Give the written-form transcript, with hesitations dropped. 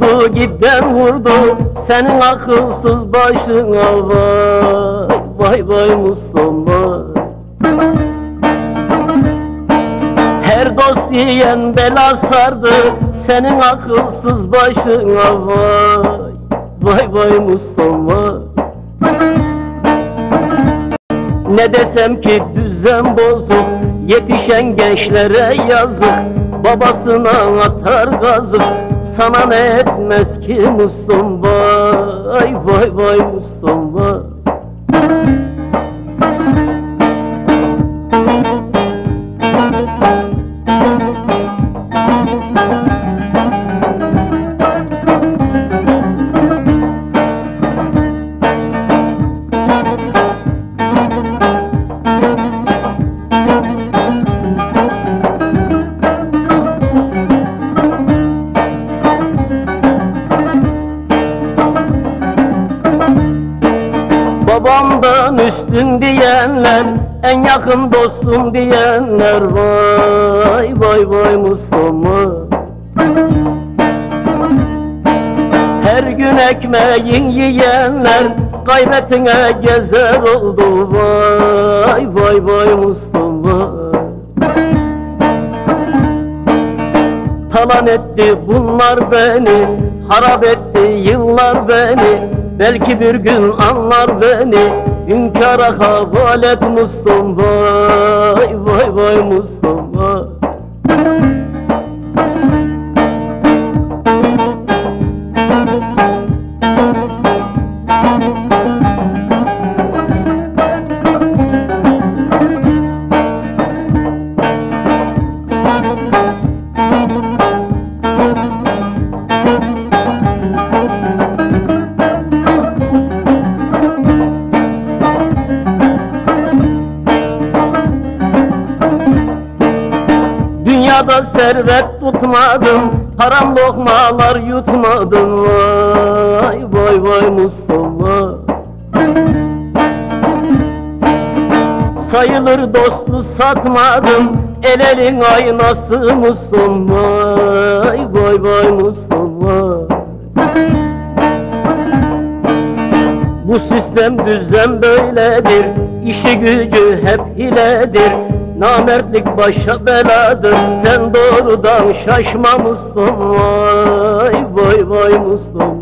vurdu giden vurdu senin akılsız başına vay. Vay vay Müslüm vay. Her dost diyen bela sardı senin akılsız başına vay. Vay vay Müslüm vay. Ne desem ki düzen bozuk, yetişen gençlere yazık, babasına atar gazık, sana ne etmez ki Müslüm vay. Vay vay Müslüm vay. Babamdan üstün diyenler, en yakın dostum diyenler vay. Vay vay Müslüm vay. Her gün ekmeğin yiyenler gaybetine gezer oldu vay. Vay vay Müslüm vay. Talan etti bunlar beni, harap etti yıllar beni. Belki bir gün anlar beni, hünkâra havale et Müslüm vay. Vay vay Müslüm vay. Dünyada servet tutmadım, haram lokmalar yutmadım vay. Vay vay Müslüm vay. Sayılır dostu satmadım, el elin aynası Müslüm vay. Vay vay Müslüm vay. Bu sistem düzen böyledir, işi gücü hep hiledir. Namertlik başa beladır, sen doğrudan şaşma Müslüm vay. Vay vay Müslüm